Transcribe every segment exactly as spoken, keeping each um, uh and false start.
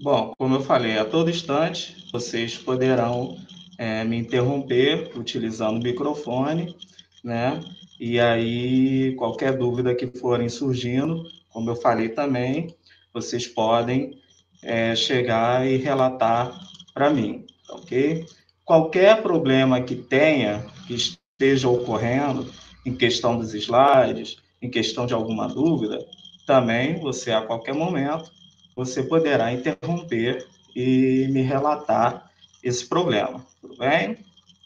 Bom, como eu falei, a todo instante vocês poderão é, me interromper utilizando o microfone, né? E aí, qualquer dúvida que forem surgindo, como eu falei também, vocês podem é, chegar e relatar para mim, tá ok? Qualquer problema que tenha, que esteja ocorrendo em questão dos slides, em questão de alguma dúvida, também você, a qualquer momento, você poderá interromper e me relatar esse problema, tudo bem?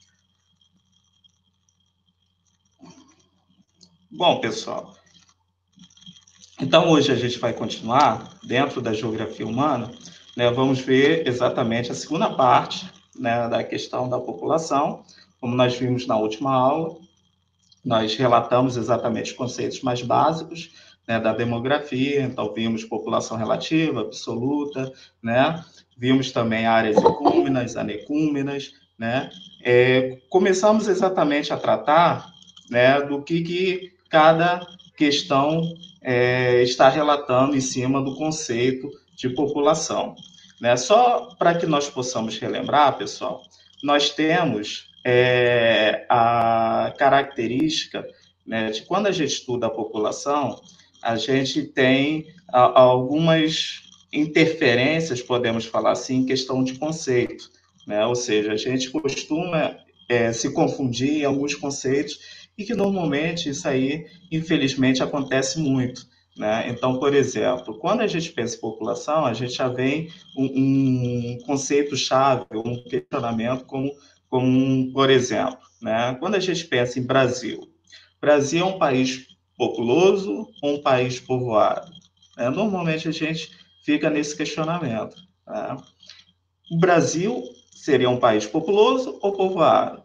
Bom, pessoal, então hoje a gente vai continuar dentro da geografia humana, né? Vamos ver exatamente a segunda parte, né, da questão da população, como nós vimos na última aula. Nós relatamos exatamente os conceitos mais básicos, né, da demografia, então vimos população relativa, absoluta, né? Vimos também áreas ecúmenas, anecúmenas, né? É, começamos exatamente a tratar, né, do que, que cada questão é, está relatando em cima do conceito de população. Né? Só para que nós possamos relembrar, pessoal, nós temos é, a característica, né, de quando a gente estuda a população, a gente tem a, algumas interferências, podemos falar assim, em questão de conceito. Né? Ou seja, a gente costuma é, se confundir em alguns conceitos e que normalmente isso aí, infelizmente, acontece muito. Né? Então, por exemplo, quando a gente pensa em população, a gente já vem um, um conceito-chave, um questionamento como como, por exemplo, né, quando a gente pensa em Brasil, Brasil é um país populoso ou um país povoado? É, normalmente a gente fica nesse questionamento. Né? O Brasil seria um país populoso ou povoado?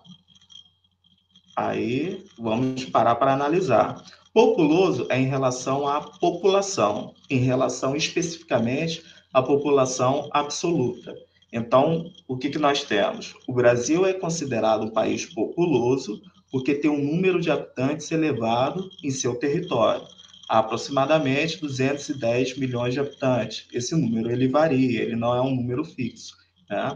Aí vamos parar para analisar. Populoso é em relação à população, em relação especificamente à população absoluta. Então, o que, que nós temos? O Brasil é considerado um país populoso porque tem um número de habitantes elevado em seu território, há aproximadamente duzentos e dez milhões de habitantes. Esse número ele varia, ele não é um número fixo, né?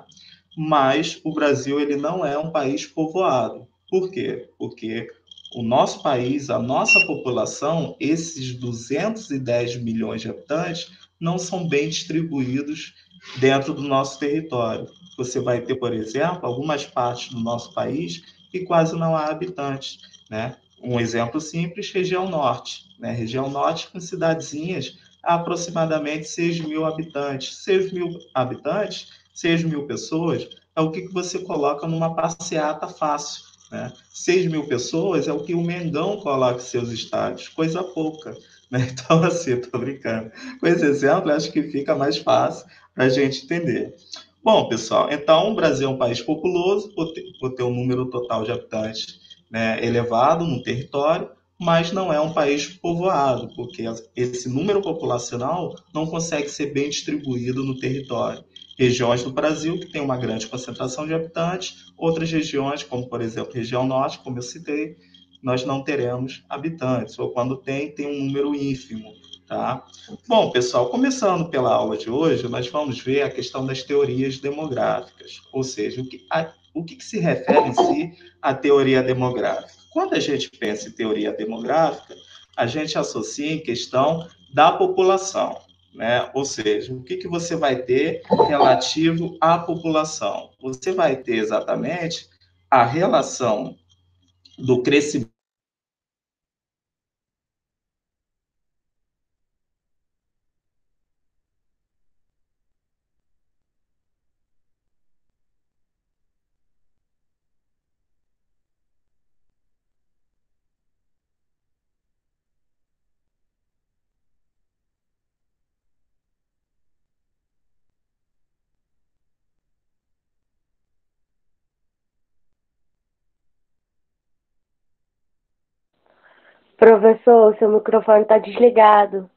Mas o Brasil ele não é um país povoado. Por quê? Porque o nosso país, a nossa população, esses duzentos e dez milhões de habitantes, não são bem distribuídos dentro do nosso território. Você vai ter, por exemplo, algumas partes do nosso país que quase não há habitantes. Né? Um exemplo simples, região norte. Né? Região norte com cidadezinhas a aproximadamente seis mil habitantes. seis mil habitantes, seis mil pessoas, é o que você coloca numa passeata fácil. Né? seis mil pessoas é o que o Mengão coloca em seus estádios, coisa pouca. Né? Então, assim, estou brincando. Com esse exemplo, acho que fica mais fácil para a gente entender. Bom, pessoal, então o Brasil é um país populoso, por ter, por ter um número total de habitantes, né, elevado no território, mas não é um país povoado, porque esse número populacional não consegue ser bem distribuído no território. Regiões do Brasil que têm uma grande concentração de habitantes, outras regiões, como por exemplo região norte, como eu citei, nós não teremos habitantes, ou quando tem, tem um número ínfimo. Tá? Bom, pessoal, começando pela aula de hoje, nós vamos ver a questão das teorias demográficas, ou seja, o que, a, o que, que se refere em si à teoria demográfica. Quando a gente pensa em teoria demográfica, a gente associa em questão da população. Né? Ou seja, o que, que você vai ter relativo à população? Você vai ter exatamente a relação do crescimento. Professor, seu microfone está desligado.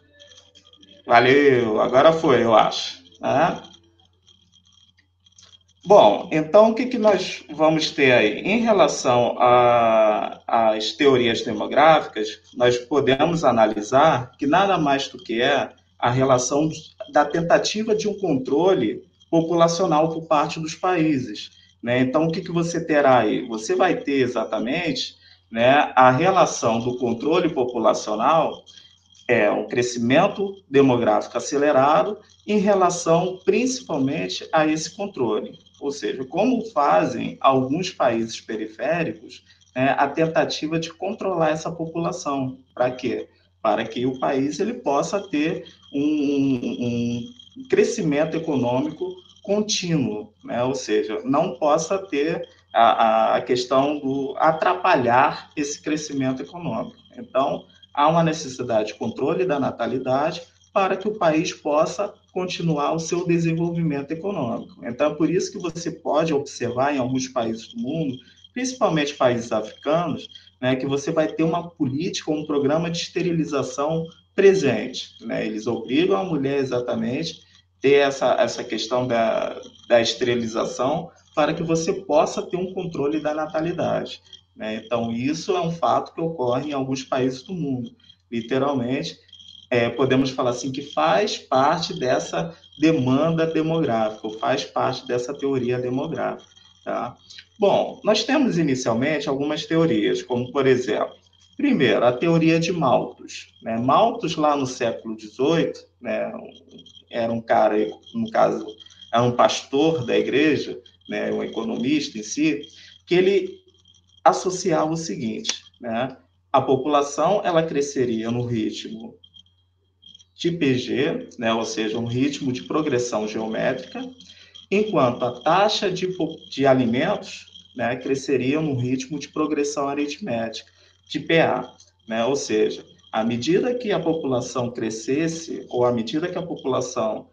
Valeu, agora foi, eu acho. Né? Bom, então o que, que nós vamos ter aí? Em relação a- às teorias demográficas, nós podemos analisar que nada mais do que é a relação da tentativa de um controle populacional por parte dos países, né? Então, o que, que você terá aí? Você vai ter exatamente, né, a relação do controle populacional é um crescimento demográfico acelerado em relação principalmente a esse controle. Ou seja, como fazem alguns países periféricos, né, a tentativa de controlar essa população. Para quê? Para que o país ele possa ter um, um, um crescimento econômico contínuo, né? Ou seja, não possa ter a, a questão do atrapalhar esse crescimento econômico. Então, há uma necessidade de controle da natalidade para que o país possa continuar o seu desenvolvimento econômico. Então, é por isso que você pode observar em alguns países do mundo, principalmente países africanos, né, que você vai ter uma política, um programa de esterilização presente. Né? Eles obrigam a mulher exatamente a ter essa, essa questão da, da esterilização para que você possa ter um controle da natalidade. Né? Então, isso é um fato que ocorre em alguns países do mundo. Literalmente, é, podemos falar assim que faz parte dessa demanda demográfica, ou faz parte dessa teoria demográfica. Tá? Bom, nós temos inicialmente algumas teorias, como, por exemplo, primeiro, a teoria de Malthus. Né? Malthus, lá no século dezoito, né, era um cara, no caso, era um pastor da igreja, né, um economista em si, que ele associava o seguinte, né? A população ela cresceria no ritmo de P G, né? Ou seja, um ritmo de progressão geométrica, enquanto a taxa de, de alimentos, né, cresceria no ritmo de progressão aritmética, de P A, né? Ou seja, à medida que a população crescesse, ou à medida que a população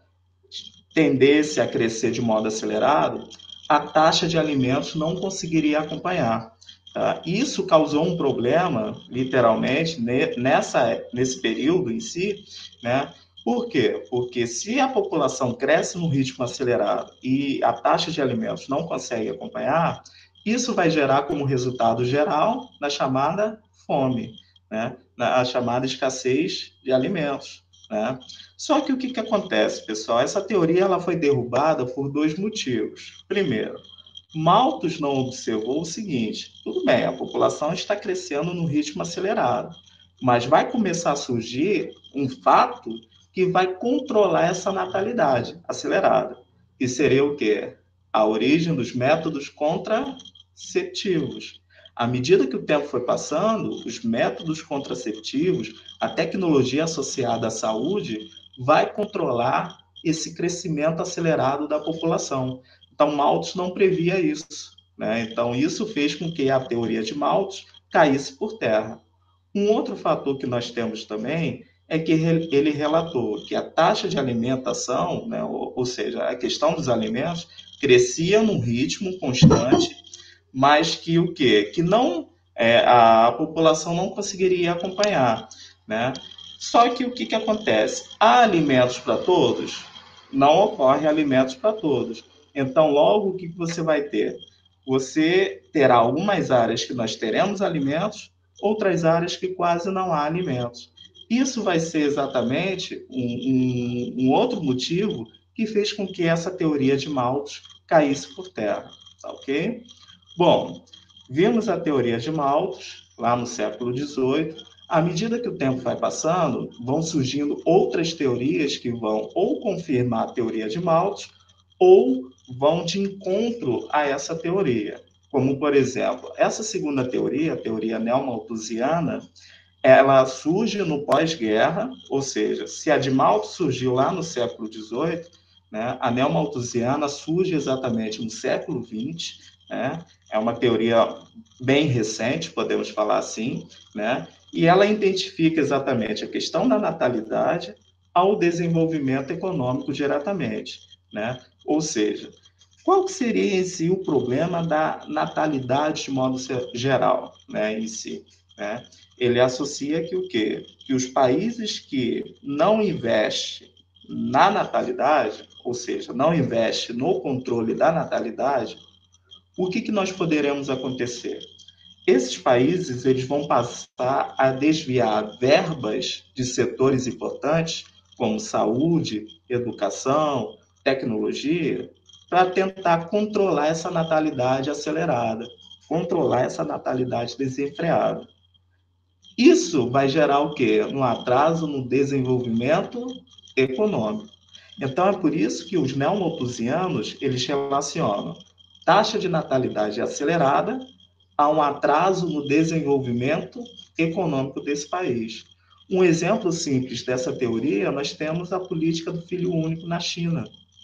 tendesse a crescer de modo acelerado, a taxa de alimentos não conseguiria acompanhar. Tá? Isso causou um problema, literalmente, nessa, nesse período em si, né? Por quê? Porque se a população cresce num ritmo acelerado e a taxa de alimentos não consegue acompanhar, isso vai gerar como resultado geral na chamada fome, né? Na chamada escassez de alimentos. Né? Só que o que, que acontece, pessoal? Essa teoria ela foi derrubada por dois motivos. Primeiro, Malthus não observou o seguinte: tudo bem, a população está crescendo num ritmo acelerado, mas vai começar a surgir um fato que vai controlar essa natalidade acelerada. E seria o quê? A origem dos métodos contraceptivos. À medida que o tempo foi passando, os métodos contraceptivos, a tecnologia associada à saúde, vai controlar esse crescimento acelerado da população. Então, Malthus não previa isso. Né? Então, isso fez com que a teoria de Malthus caísse por terra. Um outro fator que nós temos também é que ele relatou que a taxa de alimentação, né, ou, ou seja, a questão dos alimentos, crescia num ritmo constante, mas que o quê? Que não é, a população não conseguiria acompanhar, né? Só que o que, que acontece? Há alimentos para todos? Não ocorre alimentos para todos. Então, logo, o que, que você vai ter? Você terá algumas áreas que nós teremos alimentos, outras áreas que quase não há alimentos. Isso vai ser exatamente um, um, um outro motivo que fez com que essa teoria de Malthus caísse por terra, tá ok? Bom, vimos a teoria de Malthus, lá no século dezoito. À medida que o tempo vai passando, vão surgindo outras teorias que vão ou confirmar a teoria de Malthus ou vão de encontro a essa teoria. Como, por exemplo, essa segunda teoria, a teoria neomalthusiana, ela surge no pós-guerra, ou seja, se a de Malthus surgiu lá no século dezoito, né, a neomalthusiana surge exatamente no século vinte, né, é uma teoria bem recente, podemos falar assim, né, e ela identifica exatamente a questão da natalidade ao desenvolvimento econômico diretamente, né, ou seja, qual seria em si o problema da natalidade de modo geral, né, em si, né? Ele associa que o quê? Que os países que não investem na natalidade, ou seja, não investe no controle da natalidade, o que, que nós poderemos acontecer? Esses países eles vão passar a desviar verbas de setores importantes, como saúde, educação, tecnologia, para tentar controlar essa natalidade acelerada, controlar essa natalidade desenfreada. Isso vai gerar o quê? Um atraso no desenvolvimento econômico. Então, é por isso que os neomalthusianos, eles relacionam taxa de natalidade acelerada a um atraso no desenvolvimento econômico desse país. Um exemplo simples dessa teoria, nós temos a política do filho único na China.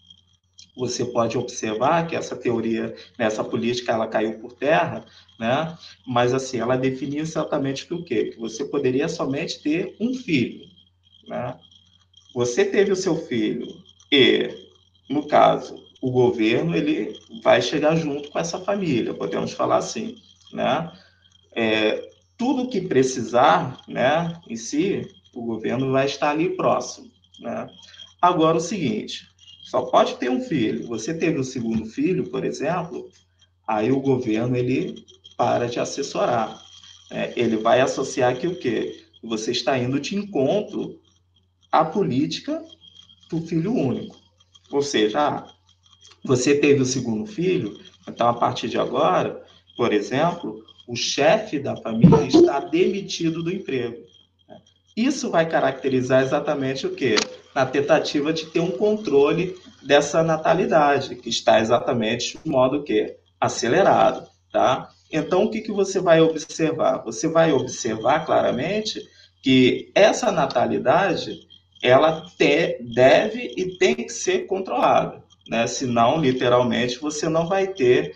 Você pode observar que essa teoria, essa política, ela caiu por terra, né? Mas assim, ela definia exatamente o quê? Que você poderia somente ter um filho, né? Você teve o seu filho e, no caso, o governo ele vai chegar junto com essa família, podemos falar assim, né? É, tudo que precisar, né, em si, o governo vai estar ali próximo, né? Agora, o seguinte, só pode ter um filho. Você teve o segundo filho, por exemplo, aí o governo ele para de assessorar. Né? Ele vai associar que o quê? Você está indo de encontro à política do filho único. Ou seja, ah, você teve o segundo filho, então a partir de agora, por exemplo, o chefe da família está demitido do emprego. Isso vai caracterizar exatamente o quê? Na tentativa de ter um controle dessa natalidade, que está exatamente de modo que acelerado, tá? Então, o que, que você vai observar? Você vai observar claramente que essa natalidade ela te, deve e tem que ser controlada, né? Senão, literalmente, você não vai ter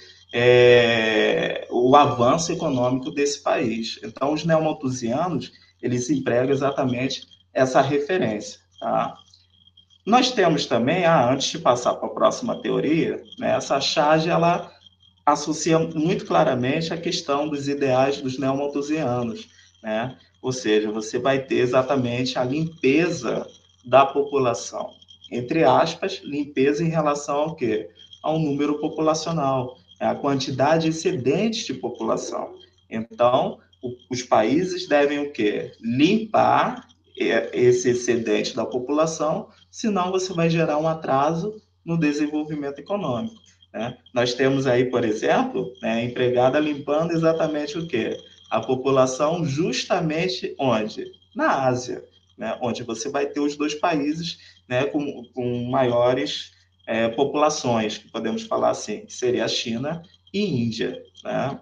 é, o avanço econômico desse país. Então, os neomalthusianos eles empregam exatamente essa referência. Tá? Nós temos também, ah, antes de passar para a próxima teoria, né, essa charge ela associa muito claramente a questão dos ideais dos neomalthusianos, né? Ou seja, você vai ter exatamente a limpeza da população, entre aspas, limpeza em relação ao quê? Ao número populacional, a quantidade excedente de população. Então, os países devem o quê? Limpar esse excedente da população, senão você vai gerar um atraso no desenvolvimento econômico. Né? Nós temos aí, por exemplo, né, a empregada limpando exatamente o quê? A população justamente onde? Na Ásia, né, onde você vai ter os dois países né, com, com maiores é, populações, que podemos falar assim, que seria a China e Índia. Né?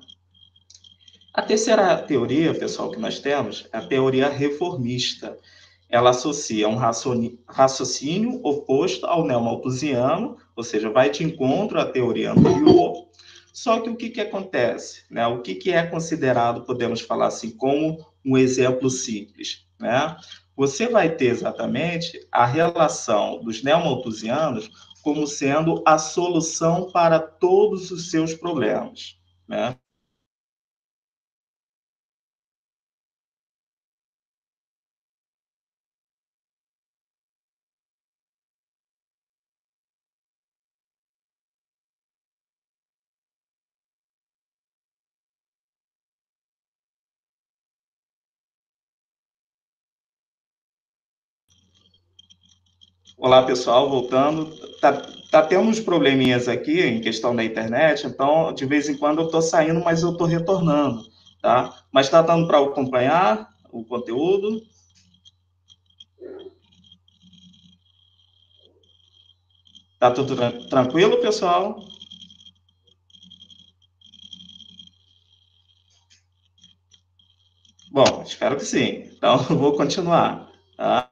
A terceira teoria, pessoal, que nós temos é a teoria reformista. Ela associa um raciocínio oposto ao neomalthusiano, ou seja, vai de encontro à teoria anterior. Só que o que, que acontece? Né? O que, que é considerado, podemos falar assim, como um exemplo simples? Né? Você vai ter exatamente a relação dos neomalthusianos como sendo a solução para todos os seus problemas. Né? Olá, pessoal, voltando. Tá, tá tendo uns probleminhas aqui em questão da internet, então de vez em quando eu estou saindo, mas eu estou retornando, tá? Mas está dando para acompanhar o conteúdo? Tá tudo tran- tranquilo, pessoal? Bom, espero que sim. Então eu vou continuar, tá?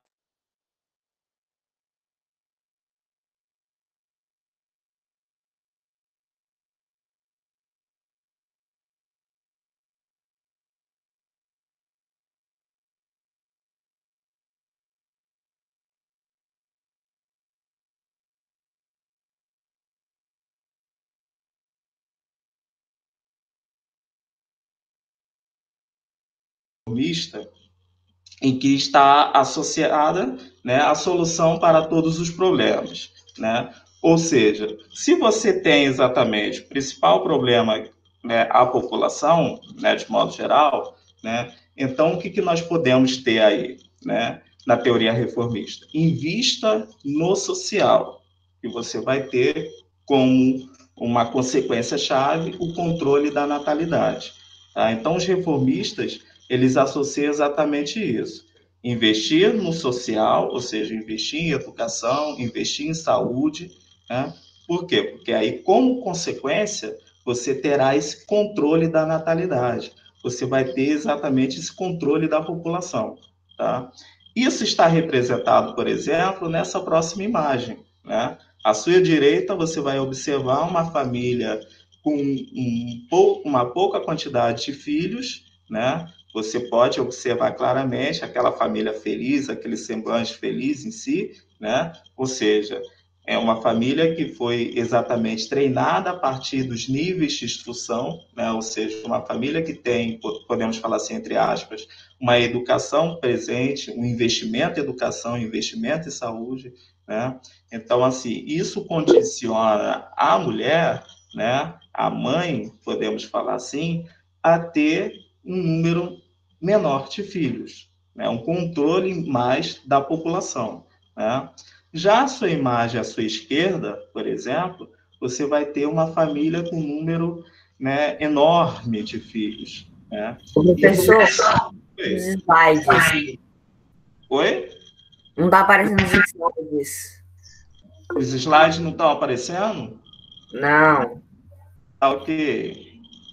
Vista em que está associada né, a solução para todos os problemas, né? Ou seja, se você tem exatamente o principal problema, né, a população, né, de modo geral, né, então o que, que nós podemos ter aí, né, na teoria reformista? Invista no social, e você vai ter como uma consequência-chave o controle da natalidade. Tá? Então, os reformistas, eles associam exatamente isso. Investir no social, ou seja, investir em educação, investir em saúde, né? Por quê? Porque aí, como consequência, você terá esse controle da natalidade. Você vai ter exatamente esse controle da população, tá? Isso está representado, por exemplo, nessa próxima imagem, né? À sua direita, você vai observar uma família com um pouco, uma pouca quantidade de filhos, né? Você pode observar claramente aquela família feliz, aquele semblante feliz em si, né? Ou seja, é uma família que foi exatamente treinada a partir dos níveis de instrução, né? Ou seja, uma família que tem, podemos falar assim, entre aspas, uma educação presente, um investimento em educação, um investimento em saúde, né? Então, assim, isso condiciona a mulher, né? A mãe, podemos falar assim, a ter um número menor de filhos, né? Um controle mais da população, né? Já a sua imagem à sua esquerda, por exemplo, você vai ter uma família com um número, né, enorme de filhos, né? Professor, E... os slides. Oi? Não está aparecendo os slides. Os slides não estão aparecendo? Não. Tá ok.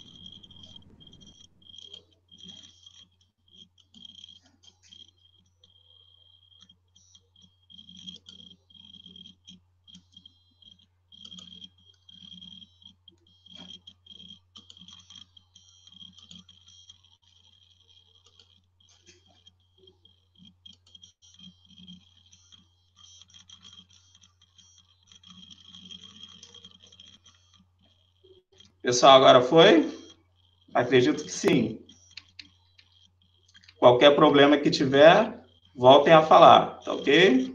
Pessoal, agora foi? Acredito que sim. Qualquer problema que tiver, voltem a falar, tá ok?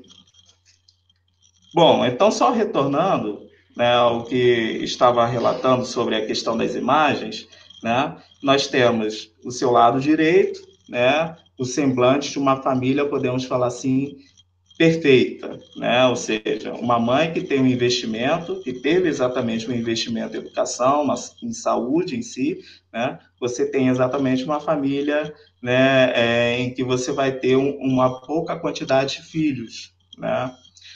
Bom, então só retornando, né, ao que estava relatando sobre a questão das imagens, né, nós temos o seu lado direito, né, o semblante de uma família, podemos falar assim, perfeita, né? Ou seja, uma mãe que tem um investimento, que teve exatamente um investimento em educação, em saúde em si, né? Você tem exatamente uma família, né, é, em que você vai ter um, uma pouca quantidade de filhos, né?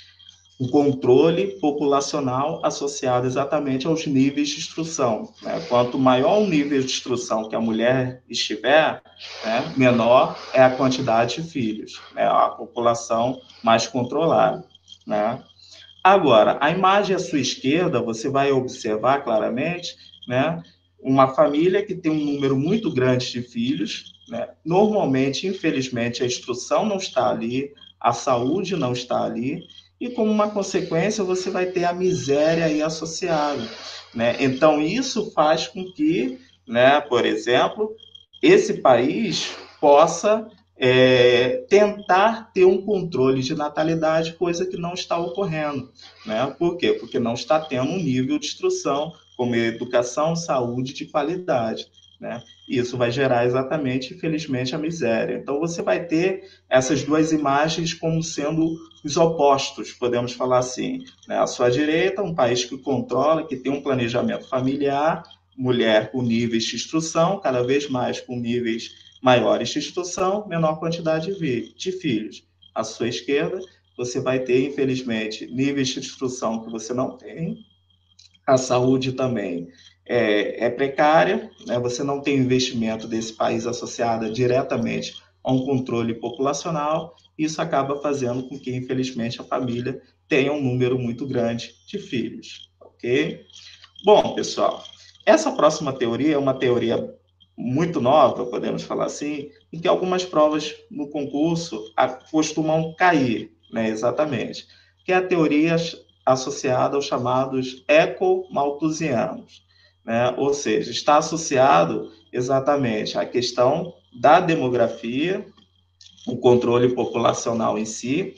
Um controle populacional associado exatamente aos níveis de instrução, né? Quanto maior o nível de instrução que a mulher estiver, né, menor é a quantidade de filhos, né? A população mais controlada, né? Agora, a imagem à sua esquerda, você vai observar claramente, né, uma família que tem um número muito grande de filhos, né? Normalmente, infelizmente, a instrução não está ali, a saúde não está ali, e como uma consequência, você vai ter a miséria aí associada, né? Então, isso faz com que, né, por exemplo, esse país possa é, tentar ter um controle de natalidade, coisa que não está ocorrendo, né? Por quê? Porque não está tendo um nível de instrução como educação, saúde de qualidade, né? Isso vai gerar exatamente, infelizmente, a miséria. Então, você vai ter essas duas imagens como sendo os opostos, podemos falar assim, né? À sua direita, um país que controla, que tem um planejamento familiar, mulher com níveis de instrução, cada vez mais com níveis maiores de instrução, menor quantidade de filhos. À sua esquerda, você vai ter, infelizmente, níveis de instrução que você não tem, a saúde também é, é precária, né? Você não tem investimento desse país associado diretamente a um controle populacional, e isso acaba fazendo com que, infelizmente, a família tenha um número muito grande de filhos, ok? Bom, pessoal, essa próxima teoria é uma teoria muito nova, podemos falar assim, em que algumas provas no concurso costumam cair, né, exatamente, que é a teoria associada aos chamados eco-malthusianos, né? Ou seja, está associado exatamente à questão da demografia, o controle populacional em si,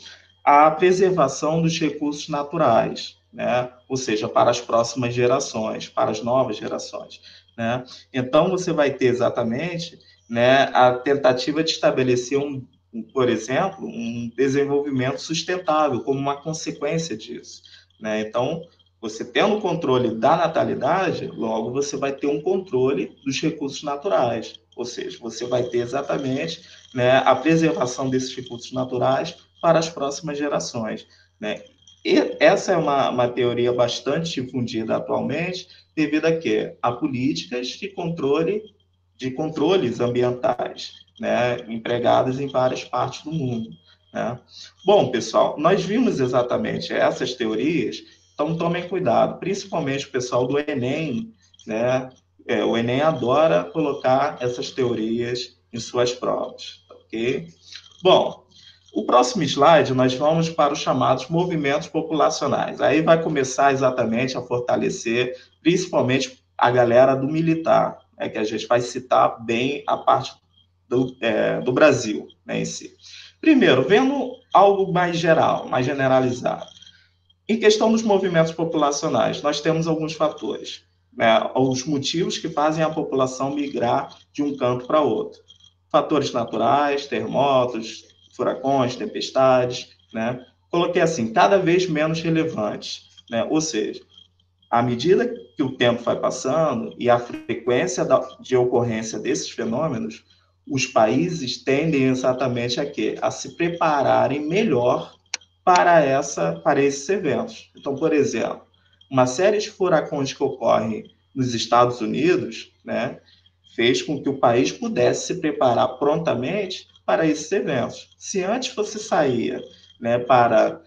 a preservação dos recursos naturais, né? Ou seja, para as próximas gerações, para as novas gerações, né? Então, você vai ter exatamente, né, a tentativa de estabelecer, um, por exemplo, um desenvolvimento sustentável como uma consequência disso, né? Então, você tendo o controle da natalidade, logo você vai ter um controle dos recursos naturais, ou seja, você vai ter exatamente, né, a preservação desses recursos naturais para as próximas gerações, né? E essa é uma, uma teoria bastante difundida atualmente, devido a quê? A políticas de controle, de controles ambientais, né, empregadas em várias partes do mundo, né? Bom, pessoal, nós vimos exatamente essas teorias, então tomem cuidado, principalmente o pessoal do Enem, né? É, o Enem adora colocar essas teorias em suas provas, ok? Bom, o próximo slide, nós vamos para os chamados movimentos populacionais. Aí vai começar exatamente a fortalecer, principalmente a galera do militar, né, que a gente vai citar bem a parte do, é, do Brasil, né, em si. Primeiro, vendo algo mais geral, mais generalizado. Em questão dos movimentos populacionais, nós temos alguns fatores, né, os motivos que fazem a população migrar de um canto para outro. Fatores naturais, terremotos, furacões, tempestades, né? Coloquei assim, cada vez menos relevantes, né? Ou seja, à medida que o tempo vai passando e a frequência de ocorrência desses fenômenos, os países tendem exatamente a quê? A se prepararem melhor para, essa, para esses eventos. Então, por exemplo, uma série de furacões que ocorrem nos Estados Unidos, né, fez com que o país pudesse se preparar prontamente para esses eventos. Se antes você saía, né, para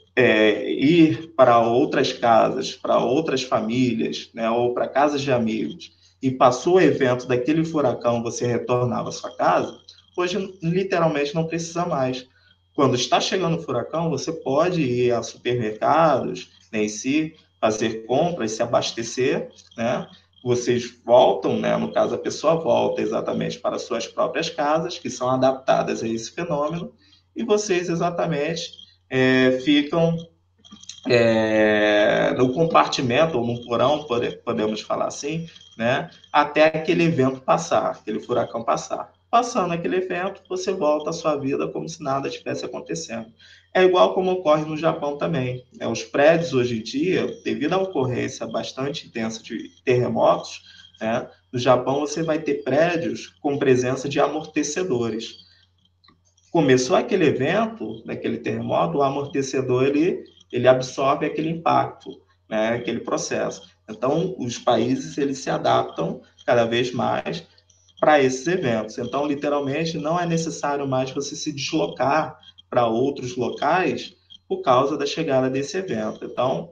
é, ir para outras casas, para outras famílias, né, ou para casas de amigos, e passou o evento daquele furacão, você retornava à sua casa, hoje literalmente não precisa mais. Quando está chegando o furacão, você pode ir a supermercados, né, em si, fazer compras, se abastecer, né? Vocês voltam, né? No caso, a pessoa volta exatamente para suas próprias casas, que são adaptadas a esse fenômeno, e vocês exatamente é, ficam é, no compartimento ou no porão, podemos falar assim, né? Até aquele evento passar, aquele furacão passar. Passando aquele evento, você volta à sua vida como se nada estivesse acontecendo. É igual como ocorre no Japão também, né? Os prédios hoje em dia, devido à ocorrência bastante intensa de terremotos, né? No Japão você vai ter prédios com presença de amortecedores. Começou aquele evento, daquele terremoto, o amortecedor ele, ele absorve aquele impacto, né, aquele processo. Então, os países eles se adaptam cada vez mais para esses eventos. Então, literalmente, não é necessário mais você se deslocar para outros locais por causa da chegada desse evento. Então,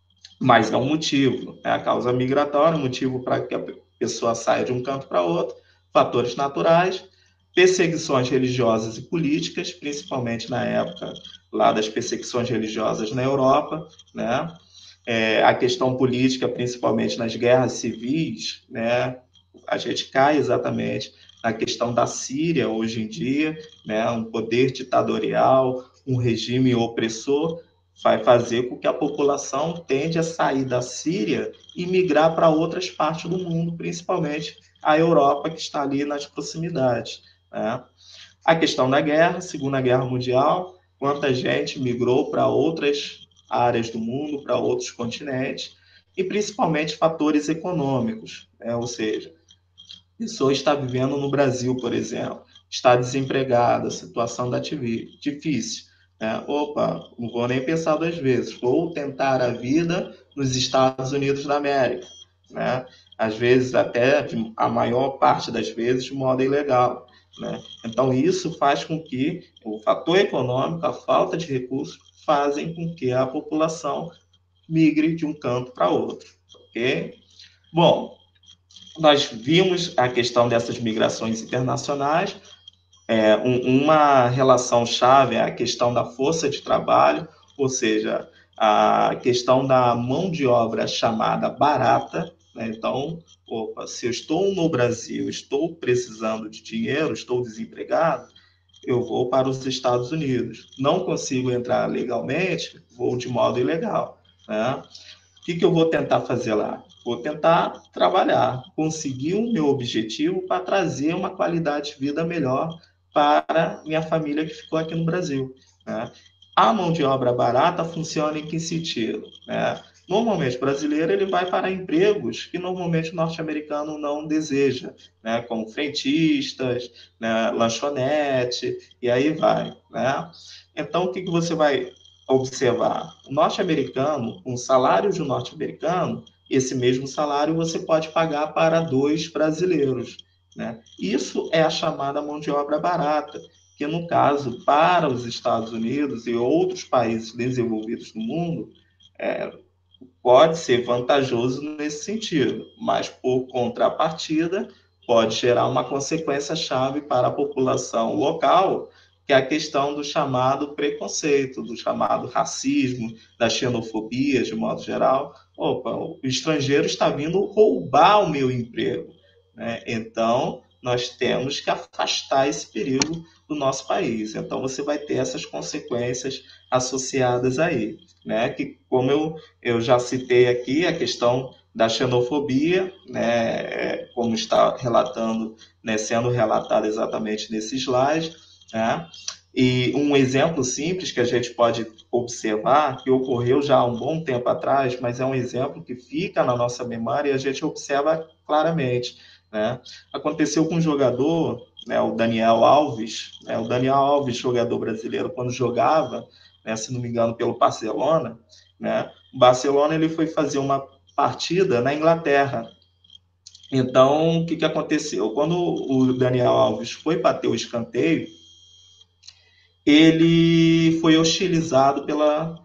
mas é um motivo, né? A causa migratória, um motivo para que a pessoa saia de um canto para outro, fatores naturais, perseguições religiosas e políticas, principalmente na época lá das perseguições religiosas na Europa, né? É, a questão política, principalmente nas guerras civis, né? A gente cai exatamente na questão da Síria hoje em dia, né? Um poder ditatorial, um regime opressor, vai fazer com que a população tende a sair da Síria e migrar para outras partes do mundo, principalmente a Europa, que está ali nas proximidades, né? A questão da guerra, Segunda Guerra Mundial, quanta gente migrou para outras áreas do mundo, para outros continentes, e principalmente fatores econômicos, né? Ou seja, a pessoa está vivendo no Brasil, por exemplo, está desempregada, situação da difícil, né? Opa, não vou nem pensar duas vezes, vou tentar a vida nos Estados Unidos da América, né? Às vezes até, a maior parte das vezes, de modo ilegal, né? Então isso faz com que o fator econômico, a falta de recursos, fazem com que a população migre de um canto para outro, ok? Bom, nós vimos a questão dessas migrações internacionais. É, um, uma relação chave é a questão da força de trabalho, ou seja, a questão da mão de obra chamada barata, né? Então, opa, se eu estou no Brasil, estou precisando de dinheiro, estou desempregado, eu vou para os Estados Unidos. Não consigo entrar legalmente, vou de modo ilegal, né? O que, que eu vou tentar fazer lá? Vou tentar trabalhar, conseguir o meu objetivo para trazer uma qualidade de vida melhor para minha família que ficou aqui no Brasil, né? A mão de obra barata funciona em que sentido, né? Normalmente, o brasileiro ele vai para empregos que normalmente o norte-americano não deseja, né? Como frentistas, né? Lanchonete, e aí vai, né? Então, o que, que você vai observar? O norte-americano, um salário de um norte-americano, esse mesmo salário você pode pagar para dois brasileiros, né? Isso é a chamada mão de obra barata, que no caso, para os Estados Unidos e outros países desenvolvidos no mundo, é, pode ser vantajoso nesse sentido, mas por contrapartida pode gerar uma consequência chave para a população local, que é a questão do chamado preconceito, do chamado racismo, da xenofobia, de modo geral. Opa, o estrangeiro está vindo roubar o meu emprego, né? Então, nós temos que afastar esse perigo do nosso país. Então, você vai ter essas consequências associadas aí, né? Que, como eu, eu já citei aqui, a questão da xenofobia, né? Como está relatando, né? Sendo relatado exatamente nesse slide, né? E um exemplo simples que a gente pode observar, que ocorreu já há um bom tempo atrás, mas é um exemplo que fica na nossa memória e a gente observa claramente, né? Aconteceu com um jogador, né, o Daniel Alves, né, o Daniel Alves, jogador brasileiro, quando jogava, né, se não me engano, pelo Barcelona, né, o Barcelona ele foi fazer uma partida na Inglaterra. Então, o que, que aconteceu? Quando o Daniel Alves foi bater o escanteio, ele foi hostilizado pela,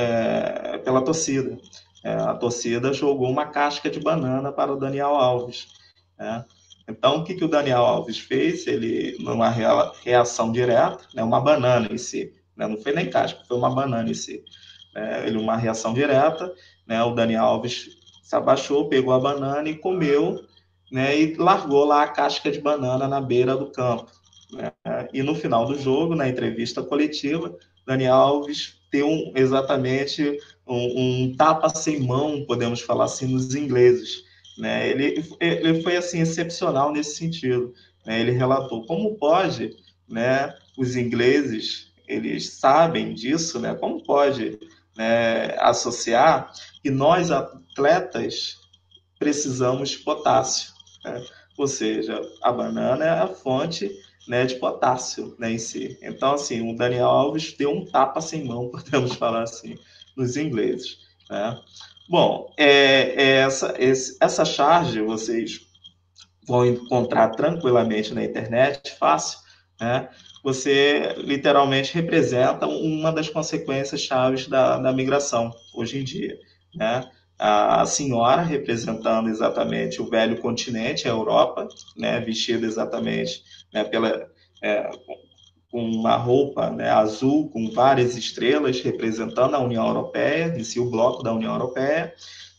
é, pela torcida. É, a torcida jogou uma casca de banana para o Daniel Alves, né? Então, o que, que o Daniel Alves fez? Ele, numa reação direta, né, uma banana em si, né, não foi nem casca, foi uma banana em si. É, ele, uma reação direta, né, o Daniel Alves se abaixou, pegou a banana e comeu, né, e largou lá a casca de banana na beira do campo, né? E no final do jogo, na entrevista coletiva, Daniel Alves deu um, exatamente um, um tapa sem mão, podemos falar assim, nos ingleses, né? Ele, ele foi assim excepcional nesse sentido, né? Ele relatou como pode, né, os ingleses, eles sabem disso, né? Como pode, né, associar que nós atletas precisamos de potássio, né? Ou seja, a banana é a fonte, né, de potássio, né, em si. Então, assim, o Daniel Alves deu um tapa sem mão, podemos falar assim, nos ingleses, né? Bom, é, é essa, esse, essa charge vocês vão encontrar tranquilamente na internet, fácil, né? Você literalmente representa uma das consequências chaves da, da migração hoje em dia, né? A senhora representando exatamente o velho continente, a Europa, né? Vestida exatamente, né, pela, é, com uma roupa, né, azul com várias estrelas representando a União Europeia, em si o bloco da União Europeia,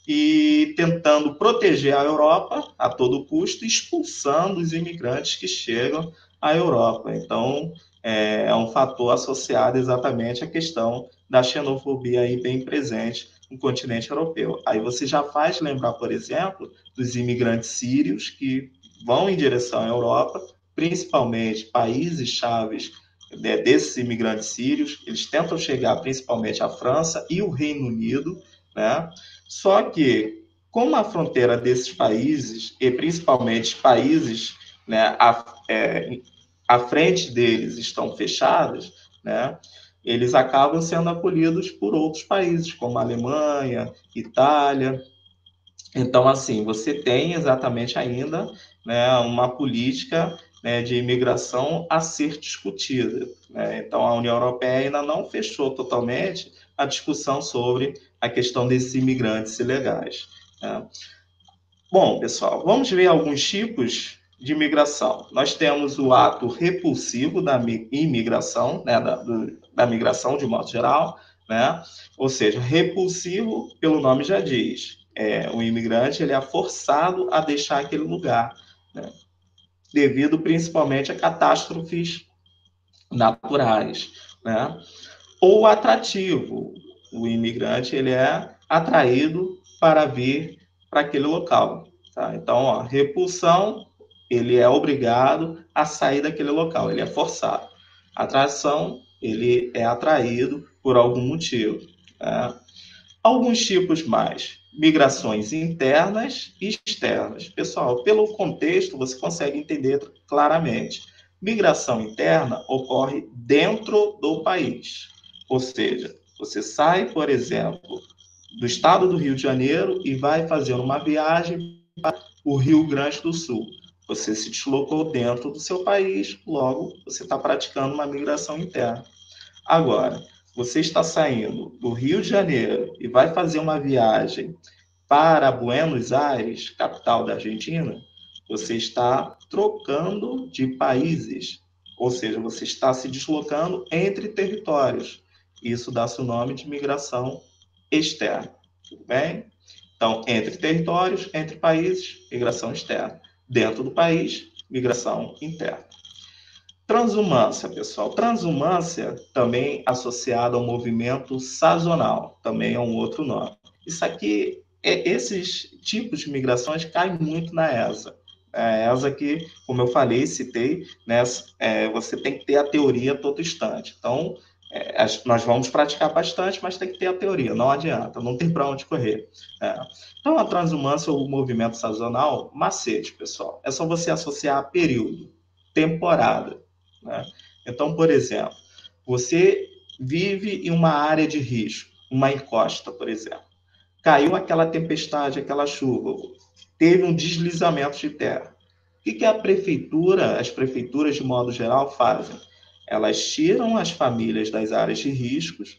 e tentando proteger a Europa a todo custo, expulsando os imigrantes que chegam à Europa. Então, é, é um fator associado exatamente à questão da xenofobia aí bem presente no continente europeu. Aí você já faz lembrar, por exemplo, dos imigrantes sírios que vão em direção à Europa, principalmente países chaves, né, desses imigrantes sírios, eles tentam chegar principalmente à França e o Reino Unido, né? Só que, como a fronteira desses países, e principalmente países, né, à, é, à frente deles estão fechadas, né, eles acabam sendo acolhidos por outros países, como a Alemanha, Itália. Então, assim, você tem exatamente ainda, né, uma política, né, de imigração a ser discutida, né? Então, a União Europeia ainda não fechou totalmente a discussão sobre a questão desses imigrantes ilegais, né? Bom, pessoal, vamos ver alguns tipos de imigração. Nós temos o ato repulsivo da imigração, né, da, do, da migração de modo geral, né? Ou seja, repulsivo, pelo nome já diz, é, o imigrante ele é forçado a deixar aquele lugar, né, devido principalmente a catástrofes naturais, né? Ou atrativo. O imigrante ele é atraído para vir para aquele local. Tá? Então, ó, repulsão, ele é obrigado a sair daquele local, ele é forçado. Atração, ele é atraído por algum motivo. Né? Alguns tipos mais. Migrações internas e externas. Pessoal, pelo contexto, você consegue entender claramente. Migração interna ocorre dentro do país. Ou seja, você sai, por exemplo, do estado do Rio de Janeiro e vai fazer uma viagem para o Rio Grande do Sul. Você se deslocou dentro do seu país, logo você está praticando uma migração interna. Agora, você está saindo do Rio de Janeiro e vai fazer uma viagem para Buenos Aires, capital da Argentina, você está trocando de países, ou seja, você está se deslocando entre territórios. Isso dá-se o nome de migração externa, tudo bem? Então, entre territórios, entre países, migração externa. Dentro do país, migração interna. Transumância, pessoal. Transumância também associada ao movimento sazonal, também é um outro nome. Isso aqui, é, esses tipos de migrações caem muito na E S A. A E S A que, como eu falei, citei, né, é, você tem que ter a teoria todo instante. Então, é, nós vamos praticar bastante, mas tem que ter a teoria, não adianta, não tem para onde correr. É. Então, a transumância ou o movimento sazonal, macete, pessoal, é só você associar a período, temporada. Né? Então, por exemplo, você vive em uma área de risco, uma encosta, por exemplo. Caiu aquela tempestade, aquela chuva, teve um deslizamento de terra. O que, que a prefeitura, as prefeituras de modo geral fazem? Elas tiram as famílias das áreas de riscos,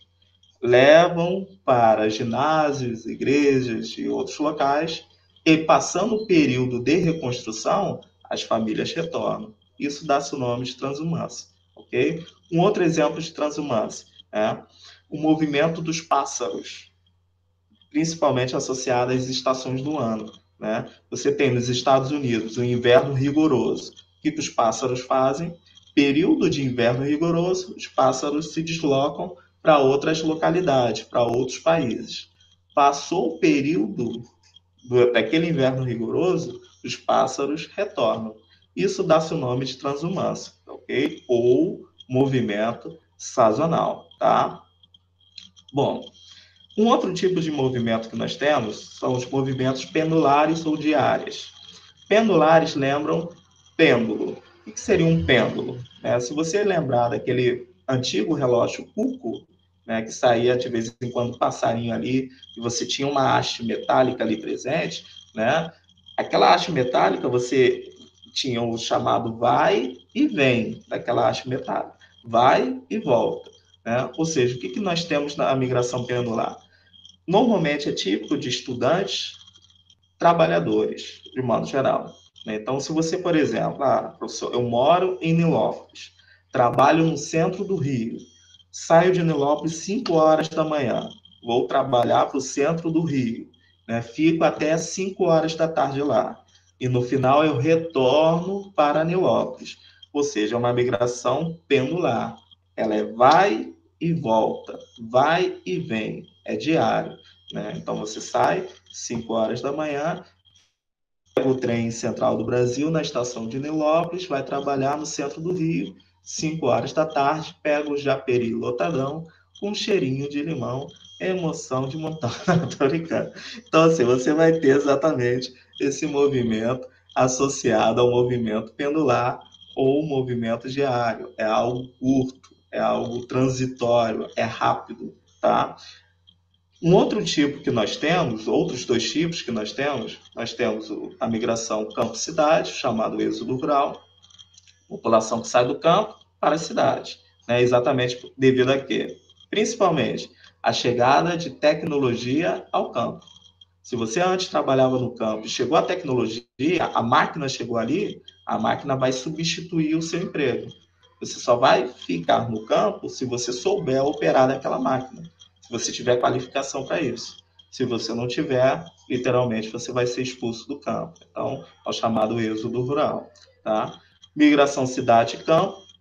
levam para ginásios, igrejas e outros locais, e passando o período de reconstrução, as famílias retornam. Isso dá-se o nome de transumância, ok? Um outro exemplo de transumância é o movimento dos pássaros, principalmente associado às estações do ano, né? Você tem nos Estados Unidos o inverno rigoroso. O que os pássaros fazem? Período de inverno rigoroso, os pássaros se deslocam para outras localidades, para outros países. Passou o período do, daquele inverno rigoroso, os pássaros retornam. Isso dá-se o nome de transumância, ok? Ou movimento sazonal, tá? Bom, um outro tipo de movimento que nós temos são os movimentos pendulares ou diários. Pendulares lembram pêndulo. O que seria um pêndulo? É, se você lembrar daquele antigo relógio Cuco, né, que saía de vez em quando um passarinho ali, e você tinha uma haste metálica ali presente, né? Aquela haste metálica, você tinha o chamado vai e vem daquela haste metálica. Vai e volta. Né? Ou seja, o que, que nós temos na migração pendular? Normalmente é típico de estudantes, trabalhadores, de modo geral. Então, se você, por exemplo, ah, professor, eu moro em Nilópolis, trabalho no centro do Rio, saio de Nilópolis cinco horas da manhã, vou trabalhar para o centro do Rio, né? Fico até cinco horas da tarde lá, e no final eu retorno para Nilópolis, ou seja, é uma migração pendular. Ela é vai e volta, vai e vem, é diário. Né? Então você sai cinco horas da manhã, pega o trem central do Brasil na estação de Nilópolis, vai trabalhar no centro do Rio, cinco horas da tarde, pega o Japeri lotadão com um cheirinho de limão, emoção de montão. Tô brincando. Então, assim, você vai ter exatamente esse movimento associado ao movimento pendular ou movimento diário. É algo curto, é algo transitório, é rápido, tá? Um outro tipo que nós temos, outros dois tipos que nós temos, nós temos a migração campo-cidade, chamado êxodo rural, população que sai do campo para a cidade, né? Exatamente devido a quê? Principalmente a chegada de tecnologia ao campo. Se você antes trabalhava no campo e chegou a tecnologia, a máquina chegou ali, a máquina vai substituir o seu emprego. Você só vai ficar no campo se você souber operar daquela máquina, se você tiver qualificação para isso. Se você não tiver, literalmente você vai ser expulso do campo. Então, é o chamado êxodo rural. Tá? Migração cidade-campo,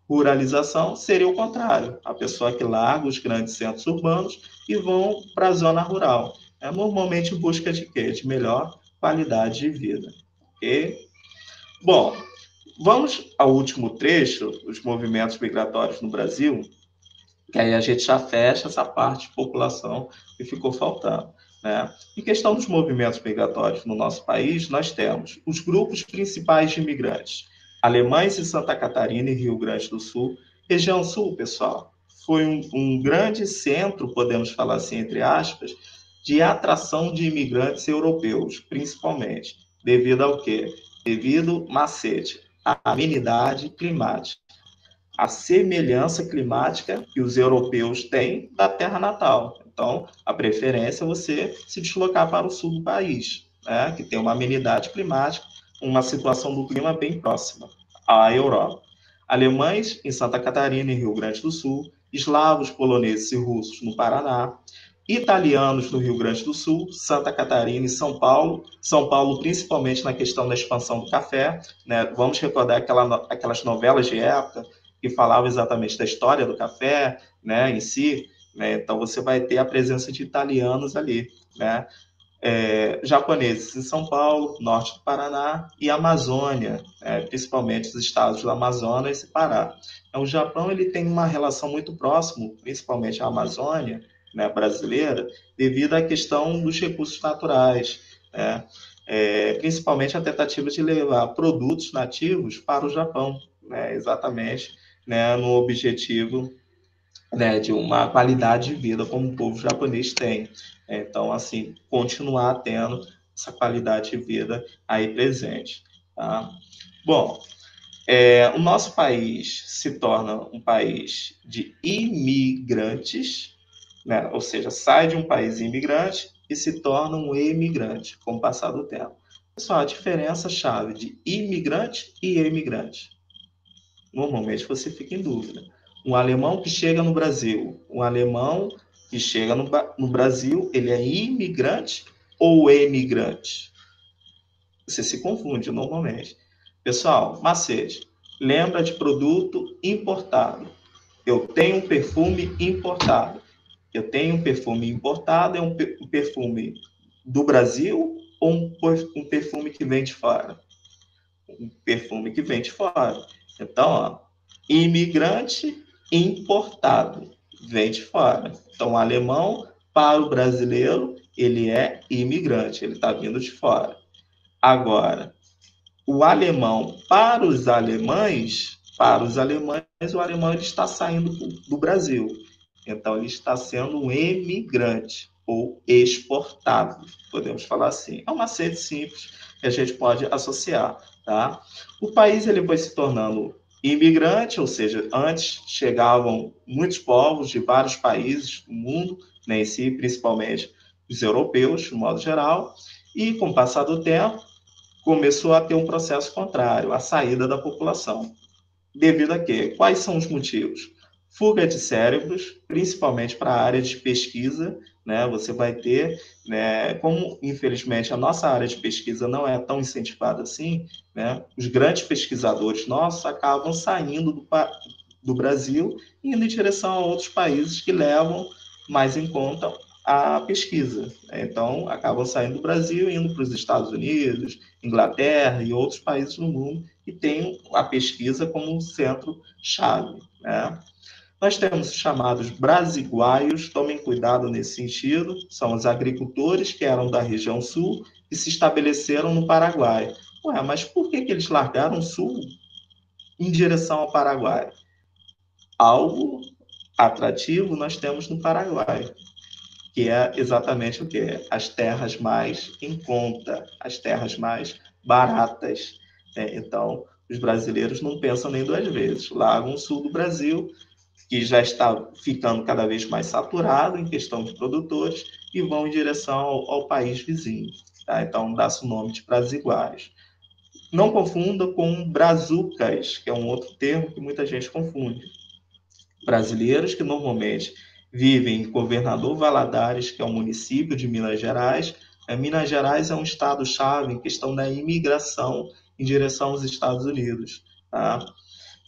Ruralização seria o contrário, a pessoa que larga os grandes centros urbanos e vão para a zona rural. É normalmente em busca de quê? De melhor qualidade de vida. Ok? Bom, vamos ao último trecho, os movimentos migratórios no Brasil, que aí a gente já fecha essa parte de população que ficou faltando. Né? Em questão dos movimentos migratórios no nosso país, nós temos os grupos principais de imigrantes, alemães em Santa Catarina e Rio Grande do Sul. Região Sul, pessoal, foi um, um grande centro, podemos falar assim, entre aspas, de atração de imigrantes europeus, principalmente. Devido ao quê? Devido, macete, à amenidade climática, a semelhança climática que os europeus têm da terra natal. Então, a preferência é você se deslocar para o sul do país, né, que tem uma amenidade climática, uma situação do clima bem próxima à Europa. Alemães em Santa Catarina e Rio Grande do Sul, eslavos, poloneses e russos no Paraná, italianos no Rio Grande do Sul, Santa Catarina e São Paulo. São Paulo, principalmente na questão da expansão do café. Né? Vamos recordar aquela, aquelas novelas de época que falavam exatamente da história do café, né, em si. Né? Então, você vai ter a presença de italianos ali, né? É, japoneses em São Paulo, norte do Paraná e Amazônia, é, principalmente os estados do Amazonas e Pará. Então, o Japão ele tem uma relação muito próxima, principalmente a Amazônia, né, brasileira, devido à questão dos recursos naturais, né, é, principalmente a tentativa de levar produtos nativos para o Japão, né, exatamente, né, no objetivo, né, de uma qualidade de vida como o povo japonês tem. Então, assim, continuar tendo essa qualidade de vida aí presente. Tá? Bom, é, o nosso país se torna um país de imigrantes, né? Ou seja, sai de um país imigrante e se torna um emigrante com o passar do tempo. Pessoal, a diferença-chave de imigrante e emigrante. Normalmente você fica em dúvida. Um alemão que chega no Brasil, um alemão que chega no, no Brasil, ele é imigrante ou emigrante? Você se confunde normalmente. Pessoal, macete, lembra de produto importado. Eu tenho um perfume importado. Eu tenho um perfume importado, é um perfume do Brasil ou um perfume que vem de fora? Um perfume que vem de fora. Então, ó, imigrante importado, vem de fora. Então, o alemão para o brasileiro, ele é imigrante, ele está vindo de fora. Agora, o alemão para os alemães, para os alemães, o alemão ele está saindo do Brasil. Então, ele está sendo um emigrante ou exportado, podemos falar assim. É um macete simples que a gente pode associar. Tá? O país ele foi se tornando imigrante, ou seja, antes chegavam muitos povos de vários países do mundo, né, em si, principalmente os europeus, de modo geral, e com o passar do tempo, começou a ter um processo contrário, a saída da população. Devido a quê? Quais são os motivos? Fuga de cérebros, principalmente para a área de pesquisa, né? Você vai ter, né, como infelizmente a nossa área de pesquisa não é tão incentivada assim, né? Os grandes pesquisadores nossos acabam saindo do, do Brasil e indo em direção a outros países que levam mais em conta a pesquisa. Então, acabam saindo do Brasil e indo para os Estados Unidos, Inglaterra e outros países no mundo que têm a pesquisa como um centro-chave. Né? Nós temos os chamados brasiguaios, tomem cuidado nesse sentido, são os agricultores que eram da região sul e se estabeleceram no Paraguai. Ué, mas por que, que eles largaram o sul em direção ao Paraguai? Algo atrativo nós temos no Paraguai, que é exatamente o quê? As terras mais em conta, as terras mais baratas. Né? Então, os brasileiros não pensam nem duas vezes. Largam o sul do Brasil, que já está ficando cada vez mais saturado em questão de produtores, e vão em direção ao, ao país vizinho. Tá? Então, dá-se o nome de brasiguários. Não confunda com brazucas, que é um outro termo que muita gente confunde. Brasileiros que normalmente vivem em Governador Valadares, que é um município de Minas Gerais. Minas Gerais é um estado-chave em questão da imigração em direção aos Estados Unidos. Tá?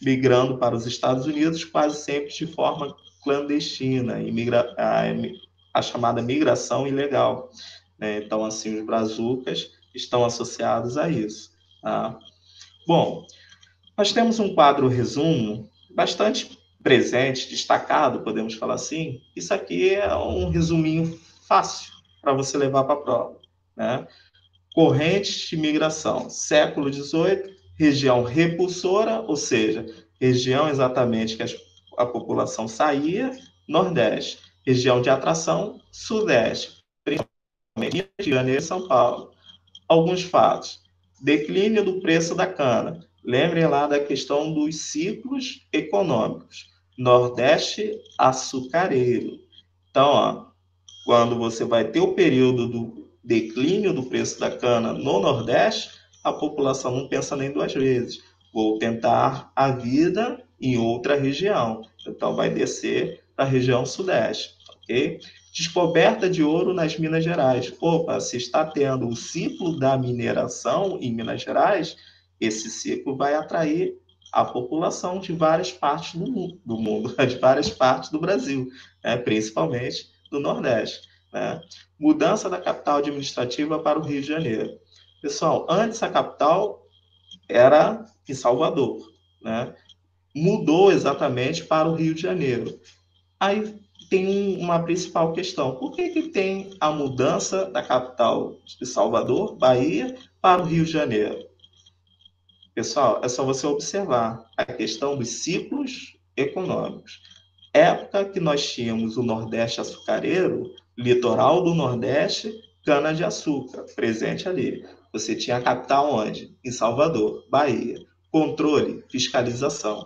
migrando para os Estados Unidos, quase sempre de forma clandestina, imigra a, a chamada migração ilegal. Né? Então, assim, os brazucas estão associados a isso. Tá? Bom, nós temos um quadro resumo bastante presente, destacado, podemos falar assim. Isso aqui é um resuminho fácil para você levar para a prova. Né? Correntes de migração, século dezoito, região repulsora, ou seja, região exatamente que a população saía, Nordeste, região de atração, Sudeste, principalmente Rio de Janeiro e São Paulo. Alguns fatos: declínio do preço da cana. Lembrem lá da questão dos ciclos econômicos. Nordeste açucareiro. Então, ó, quando você vai ter o período do declínio do preço da cana no Nordeste, a população não pensa nem duas vezes. Vou tentar a vida em outra região. Então, vai descer para a região Sudeste. Ok? Descoberta de ouro nas Minas Gerais. Opa, se está tendo o ciclo da mineração em Minas Gerais, esse ciclo vai atrair a população de várias partes do mundo, do mundo de várias partes do Brasil, né? Principalmente do Nordeste. Né? Mudança da capital administrativa para o Rio de Janeiro. Pessoal, antes a capital era em Salvador. Né? Mudou exatamente para o Rio de Janeiro. Aí tem uma principal questão. Por que que tem a mudança da capital de Salvador, Bahia, para o Rio de Janeiro? Pessoal, é só você observar a questão dos ciclos econômicos. Época que nós tínhamos o Nordeste açucareiro, litoral do Nordeste, cana-de-açúcar, presente ali. Você tinha a capital onde? Em Salvador, Bahia. Controle, fiscalização.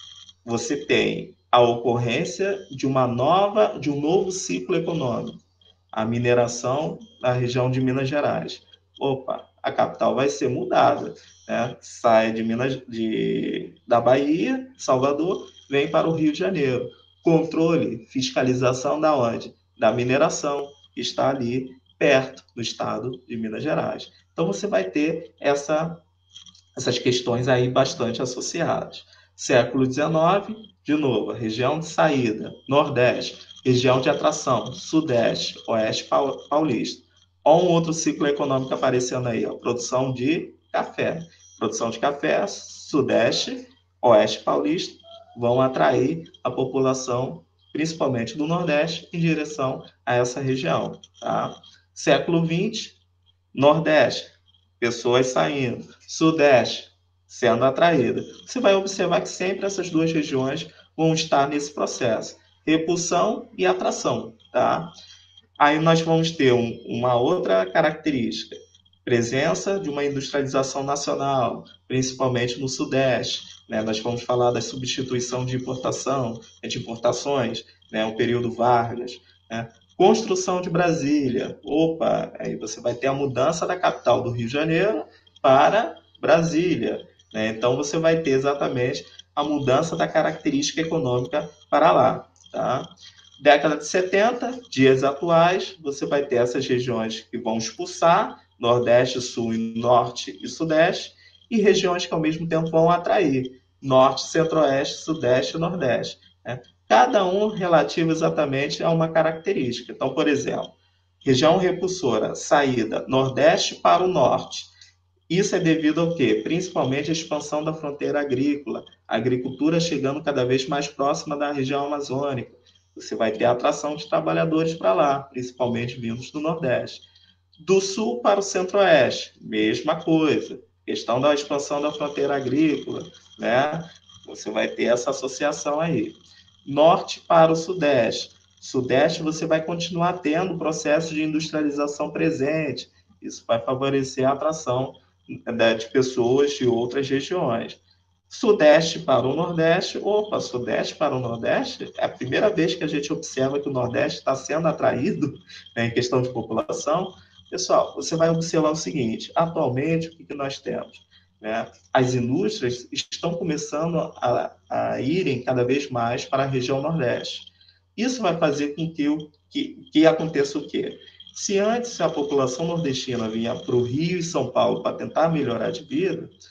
Você tem a ocorrência de uma nova, de um novo ciclo econômico, a mineração na região de Minas Gerais. Opa, a capital vai ser mudada, né? Sai de Minas, de, da Bahia, Salvador, vem para o Rio de Janeiro. Controle, fiscalização da onde? Da mineração, que está ali perto do estado de Minas Gerais. Então você vai ter essa, essas questões aí bastante associadas. Século dezenove, de novo, região de saída, Nordeste, região de atração, Sudeste, Oeste paulista. Olha um outro ciclo econômico aparecendo aí, ó, produção de café. Produção de café, Sudeste, Oeste paulista, vão atrair a população, principalmente do Nordeste, em direção a essa região. Tá? Século vinte, Nordeste, pessoas saindo, Sudeste, sendo atraída. Você vai observar que sempre essas duas regiões vão estar nesse processo, repulsão e atração, tá? Aí nós vamos ter um, uma outra característica, presença de uma industrialização nacional, principalmente no Sudeste, né? Nós vamos falar da substituição de importação, de importações, né? O período Vargas, né? Construção de Brasília, opa, aí você vai ter a mudança da capital do Rio de Janeiro para Brasília, né? Então você vai ter exatamente a mudança da característica econômica para lá. Tá? Década de setenta, dias atuais, você vai ter essas regiões que vão expulsar, Nordeste, Sul, Norte e Sudeste, e regiões que ao mesmo tempo vão atrair, Norte, Centro-Oeste, Sudeste e Nordeste. Né? Cada um relativo exatamente a uma característica. Então, por exemplo, região repulsora, saída Nordeste para o Norte. Isso é devido ao quê? Principalmente à expansão da fronteira agrícola, a agricultura chegando cada vez mais próxima da região amazônica. Você vai ter a atração de trabalhadores para lá, principalmente vindos do Nordeste. Do Sul para o Centro-Oeste, mesma coisa. Questão da expansão da fronteira agrícola, né? Você vai ter essa associação aí. Norte para o Sudeste. Sudeste você vai continuar tendo o processo de industrialização presente. Isso vai favorecer a atração de pessoas de outras regiões. Sudeste para o Nordeste, opa, Sudeste para o Nordeste, é a primeira vez que a gente observa que o Nordeste está sendo atraído, né, em questão de população. Pessoal, você vai observar o seguinte, atualmente, o que, que nós temos? Né? As indústrias estão começando a, a irem cada vez mais para a região Nordeste. Isso vai fazer com que, que, que aconteça o quê? Se antes a população nordestina vinha para o Rio e São Paulo para tentar melhorar de vida,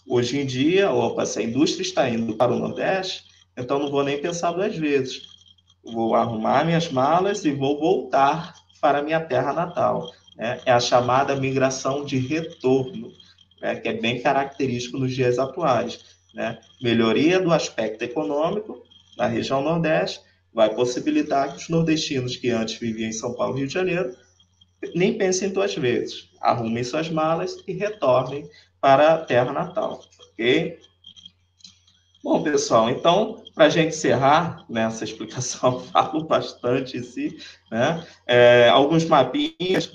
Hoje em dia, opa, se a indústria está indo para o Nordeste, então não vou nem pensar duas vezes. Vou arrumar minhas malas e vou voltar para a minha terra natal. Né? É a chamada migração de retorno, né? Que é bem característico nos dias atuais. Né? Melhoria do aspecto econômico na região Nordeste vai possibilitar que os nordestinos que antes viviam em São Paulo e Rio de Janeiro nem pensem duas vezes. Arrumem suas malas e retornem para a terra natal. Ok? Bom, pessoal, então, para a gente encerrar nessa explicação, falo bastante em si, né? É, alguns mapinhas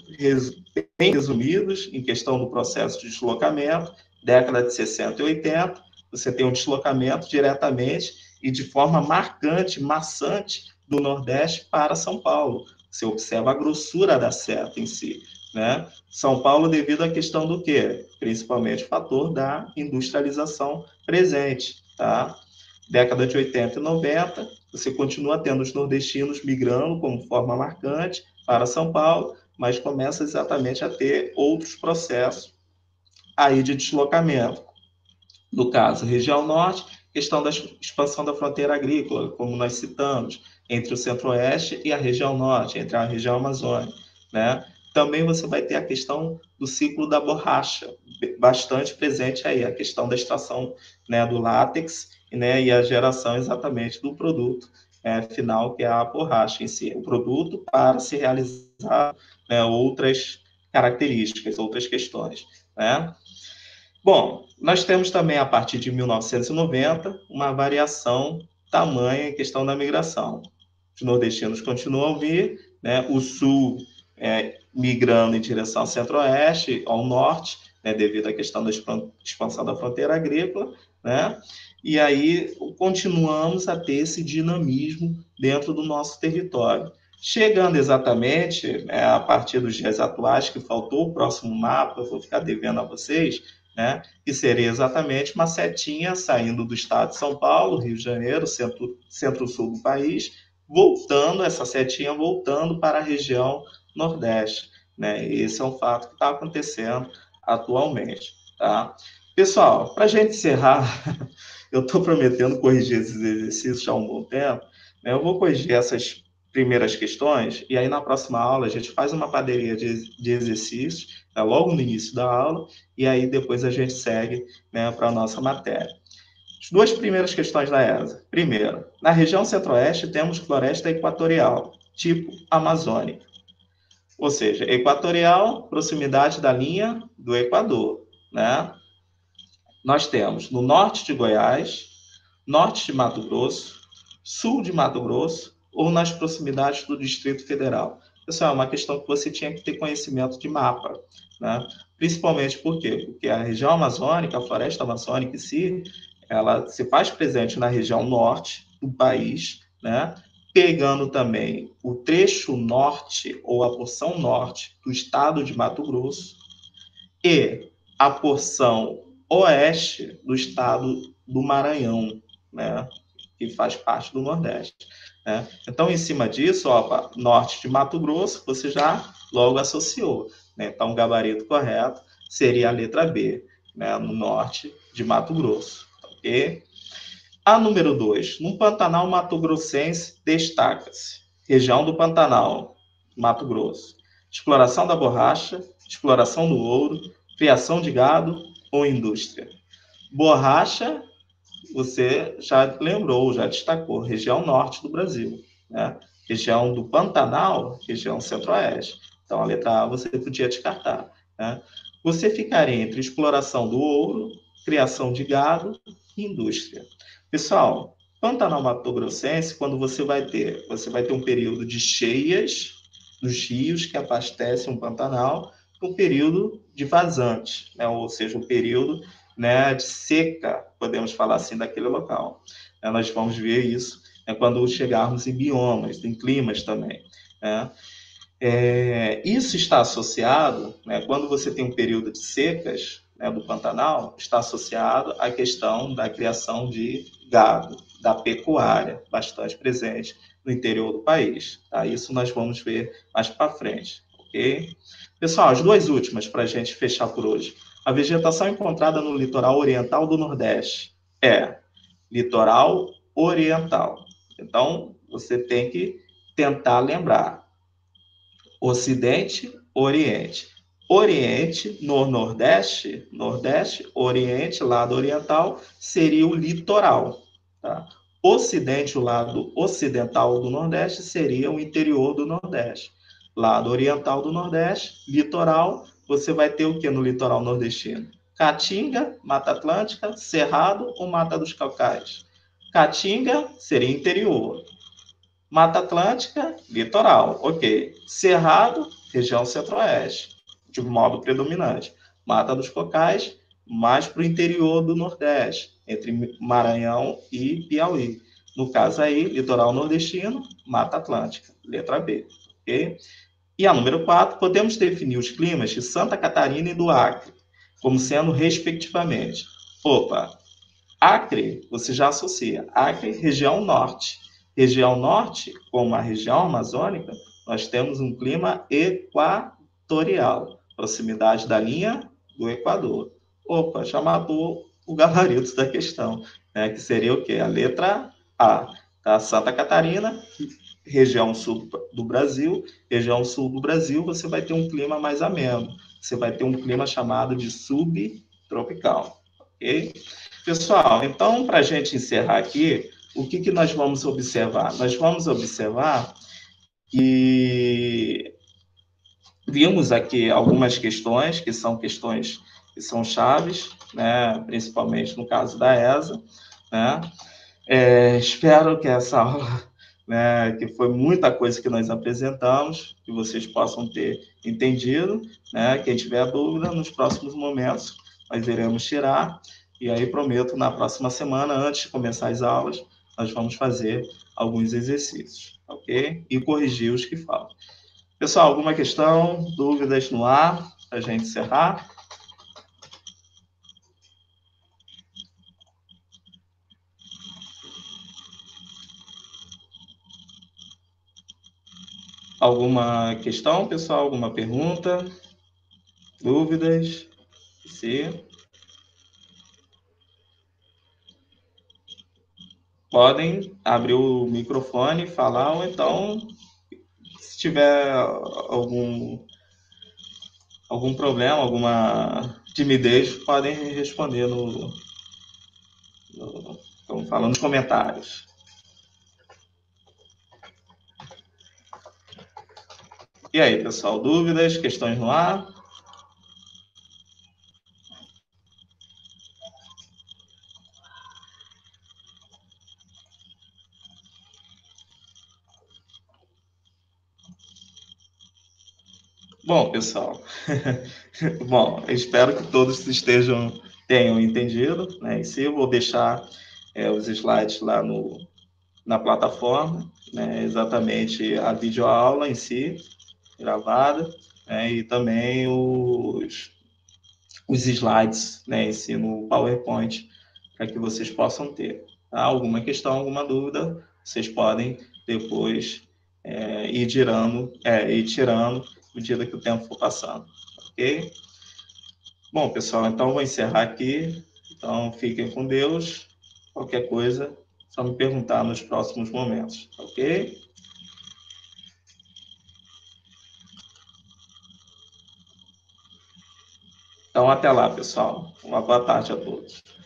bem resumidos em questão do processo de deslocamento, década de sessenta e oitenta, você tem um deslocamento diretamente e de forma marcante, maçante, do Nordeste para São Paulo. Você observa a grossura da seta em si, né? São Paulo devido à questão do quê? Principalmente o fator da industrialização presente. Tá? Década de oitenta e noventa, você continua tendo os nordestinos migrando como forma marcante para São Paulo, mas começa exatamente a ter outros processos aí de deslocamento. No caso, região norte, questão da expansão da fronteira agrícola, como nós citamos, entre o centro-oeste e a região norte, entre a região amazônica, né? Também você vai ter a questão do ciclo da borracha, bastante presente aí, a questão da extração, né, do látex, né, e a geração exatamente do produto, né, final, que é a borracha em si, o produto para se realizar, né, outras características, outras questões, né? Bom, nós temos também, a partir de mil novecentos e noventa, uma variação tamanha em questão da migração. Os nordestinos continuam a vir, né, o sul é, migrando em direção ao centro-oeste, ao norte, né, devido à questão da expansão da fronteira agrícola, né, e aí continuamos a ter esse dinamismo dentro do nosso território. Chegando exatamente, né, a partir dos dias atuais, que faltou o próximo mapa, eu vou ficar devendo a vocês, né, que seria exatamente uma setinha saindo do estado de São Paulo, Rio de Janeiro, centro, centro-sul do país, voltando, essa setinha voltando para a região Nordeste. Né? Esse é um fato que está acontecendo atualmente. Tá? Pessoal, para a gente encerrar, eu estou prometendo corrigir esses exercícios já há um bom tempo, né? Eu vou corrigir essas primeiras questões, e aí na próxima aula a gente faz uma bateria de, de exercícios, né, logo no início da aula, e aí depois a gente segue, né, para a nossa matéria. As duas primeiras questões da E S A. Primeiro, na região centro-oeste temos floresta equatorial, tipo amazônica. Ou seja, equatorial, proximidade da linha do Equador. Né? Nós temos no norte de Goiás, norte de Mato Grosso, sul de Mato Grosso, ou nas proximidades do Distrito Federal. Pessoal, é uma questão que você tinha que ter conhecimento de mapa, né? Principalmente por quê? Porque a região amazônica, a floresta amazônica em si, ela se faz presente na região norte do país, né? Pegando também o trecho norte ou a porção norte do estado de Mato Grosso e a porção oeste do estado do Maranhão, né? Que faz parte do Nordeste. Né? Então, em cima disso, ó, norte de Mato Grosso, você já logo associou. Né? Então, o gabarito correto seria a letra B, né? No norte de Mato Grosso. Ok? A número dois, no Pantanal Mato Grossense, destaca-se. Região do Pantanal, Mato Grosso. Exploração da borracha, exploração do ouro, criação de gado ou indústria. Borracha, você já lembrou, já destacou, região norte do Brasil, né? Região do Pantanal, região centro-oeste. Então, a letra A você podia descartar. Né? Você ficaria entre exploração do ouro, criação de gado e indústria. Pessoal, Pantanal Mato Grossense, quando você vai ter, você vai ter um período de cheias dos rios que abastecem o Pantanal, um período de vazante, né? Ou seja, um período, né, de seca, podemos falar assim, daquele local. É, nós vamos ver isso, né, quando chegarmos em biomas, em climas também. Né? É, isso está associado, né, quando você tem um período de secas, né, do Pantanal, está associado à questão da criação de gado, da pecuária, bastante presente no interior do país. Tá? Isso nós vamos ver mais para frente. Ok? Pessoal, as duas últimas para a gente fechar por hoje. A vegetação encontrada no litoral oriental do Nordeste é litoral oriental. Então, você tem que tentar lembrar. Ocidente, Oriente. Oriente, no Nordeste, Nordeste, Oriente, lado oriental, seria o litoral. Tá? Ocidente, o lado ocidental do Nordeste, seria o interior do Nordeste. Lado oriental do Nordeste, litoral, você vai ter o que no litoral nordestino? Caatinga, Mata Atlântica, Cerrado ou Mata dos Caucais? Caatinga seria interior. Mata Atlântica, litoral, ok. Cerrado, região centro-oeste, de modo predominante. Mata dos Caucais, mais para o interior do Nordeste, entre Maranhão e Piauí. No caso aí, litoral nordestino, Mata Atlântica, letra B, ok? E a número quatro, podemos definir os climas de Santa Catarina e do Acre, como sendo respectivamente. Opa, Acre, você já associa. Acre, região norte. Região norte, como a região amazônica, nós temos um clima equatorial, proximidade da linha do Equador. Opa, já matou o gabarito da questão, né? Que seria o quê? A letra A. Tá? Santa Catarina, região sul do Brasil, região sul do Brasil, você vai ter um clima mais ameno. Você vai ter um clima chamado de subtropical, ok? Pessoal, então, para a gente encerrar aqui, o que, que nós vamos observar? Nós vamos observar que vimos aqui algumas questões, que são questões que são chaves, né? Principalmente no caso da E S A. Né? É, espero que essa aula, né, que foi muita coisa que nós apresentamos, que vocês possam ter entendido. Né? Quem tiver dúvida, nos próximos momentos, nós iremos tirar. E aí prometo, na próxima semana, antes de começar as aulas, nós vamos fazer alguns exercícios, ok? E corrigir os que faltam. Pessoal, alguma questão, dúvidas no ar, para a gente encerrar? Alguma questão, pessoal? Alguma pergunta? Dúvidas? Se podem abrir o microfone, falar, ou então, se tiver algum, algum problema, alguma timidez, podem responder no, no então, fala nos comentários. E aí, pessoal, dúvidas, questões no ar? Bom, pessoal, bom, espero que todos estejam, tenham entendido, né? E se eu vou deixar é, os slides lá no, na plataforma, né? Exatamente a videoaula em si, gravada, né? E também os, os slides, né? Em si no PowerPoint, para que vocês possam ter. Tá? Alguma questão, alguma dúvida, vocês podem depois é, ir tirando, é, ir tirando à medida que o tempo for passando, ok? Bom, pessoal, então vou encerrar aqui. Então, fiquem com Deus. Qualquer coisa, só me perguntar nos próximos momentos, ok? Então, até lá, pessoal. Uma boa tarde a todos.